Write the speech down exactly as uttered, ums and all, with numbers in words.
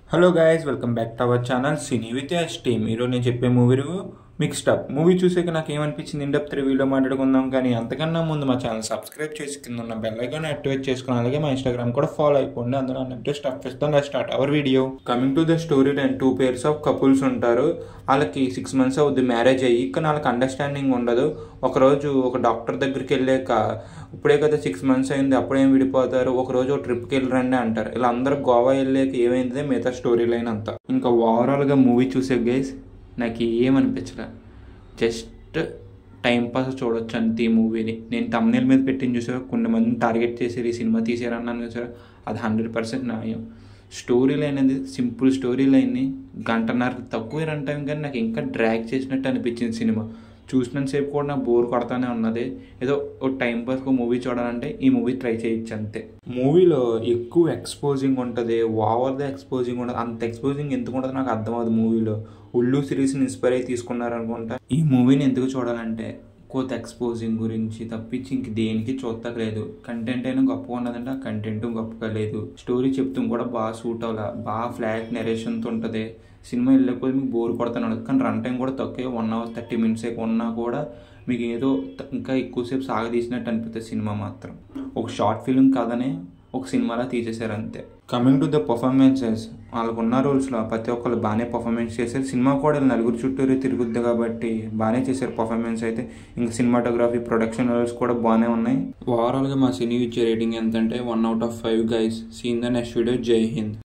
Hello guys, welcome back to our channel cine with Yash team. ఈరోజు నేను చెప్పే movie review mixed up. Movie చూసాక నాకు ఏమనిపించింది ఇన్ డెప్త్ రివ్యూలో మాట్లాడుకుందాం. కానీ అంతకన్నా ముందు మా ఛానల్ సబ్స్క్రైబ్ చేసి కింద ఉన్న బెల్ ఐకాన్ యాక్టివేట్ చేసుకుని అలాగే మా ఇన్స్టాగ్రామ్ కూడా ఫాలో అయిపోండి. అందులో అంటే స్టఫ్ ఇస్తాం. Start our video. Coming to the story line, two pairs of couples ఉంటారు. వాళ్ళకి సిక్స్ మంత్స్ అవుద్ది మ్యారేజ్ అయ్యి, కానీ వాళ్ళకి అండర్స్టాండింగ్ ఉండదు. ఒకరోజు ఒక డాక్టర్ దగ్గరికి వెళ్ళాక ఇప్పుడే కదా సిక్స్ మంత్స్ అయింది, అప్పుడేం విడిపోతారు, ఒకరోజు ఒక ట్రిప్కి వెళ్ళి రండి అంటారు. ఇలా అందరూ గోవా వెళ్ళాక ఏమైంది మిగతా స్టోరీ లైన్ అంతా. ఇంకా ఓవరాల్గా మూవీ చూసే గైస్ నాకు ఏమనిపించలే, జస్ట్ టైంపాస్ చూడొచ్చు అంతే ఈ మూవీని. నేను తమ్నేల్ మీద పెట్టిన చూసారా, కొన్ని మందిని టార్గెట్ చేసారు, ఈ సినిమా తీసారన్నాను చూసారా, అది హండ్రెడ్ పర్సెంట్ న్యాయం. స్టోరీ లైన్ అనేది సింపుల్ స్టోరీ లైన్ని గంటన్నర తక్కువ రన్ టైం, కానీ నాకు ఇంకా డ్రాగ్ చేసినట్టు అనిపించింది సినిమా. చూసినంతసేపు కూడా నాకు బోర్ కొడతానే ఉన్నది. ఏదో ఒక టైం పాస్కి మూవీ చూడాలంటే ఈ మూవీ ట్రై చేయొచ్చు అంతే. మూవీలో ఎక్కువ ఎక్స్పోజింగ్ ఉంటుంది, ఓవర్ ద ఎక్స్పోజింగ్ ఉంటుంది. అంత ఎక్స్పోజింగ్ ఎందుకు ఉంటుంది నాకు అర్థం అవుతుంది. మూవీలో ఉల్లు సిరీస్ని ఇన్స్పైర్ అయ్యి తీసుకున్నారనుకుంటా. ఈ మూవీని ఎందుకు చూడాలంటే కోత ఎక్స్పోజింగ్ గురించి తప్పించి ఇంక దేనికి చూడలేదు. కంటెంట్ అయినా గొప్పగా ఉన్నదంటే ఆ కంటెంట్ గొప్పగా లేదు. స్టోరీ చెప్తాం కూడా బాగా సూట్ అవ్వాల, బాగా ఫ్లాట్ నెరేషన్తో ఉంటుంది. సినిమా వెళ్ళకపోతే మీకు బోర్ కొడతాను, కానీ రన్ టైం కూడా తక్కువ, వన్ అవర్ థర్టీ మినిట్స్ ఉన్నా కూడా మీకు ఏదో ఇంకా ఎక్కువసేపు సాగదీసినట్టు అనిపిస్తుంది. సినిమా మాత్రం ఒక షార్ట్ ఫిల్మ్ కాదని ఒక సినిమాలా తీసేశారు అంతే. కమింగ్ టు ద పర్ఫార్మెన్సెస్, వాళ్ళకు ఉన్న రోల్స్లో ప్రతి ఒక్కరు బాగానే పర్ఫార్మెన్స్ చేశారు. సినిమా కూడా నలుగురు చుట్టూరు తిరుగుద్ది కాబట్టి బాగానే చేశారు పర్ఫార్మెన్స్ అయితే. ఇంకా సినిమాటోగ్రఫీ, ప్రొడక్షన్ రోల్స్ కూడా బాగానే ఉన్నాయి. ఓవరాల్గా మా సినీ ఇచ్చే రేటింగ్ ఎంత అంటే one out of five guys. Seen the next video. జై హింద్.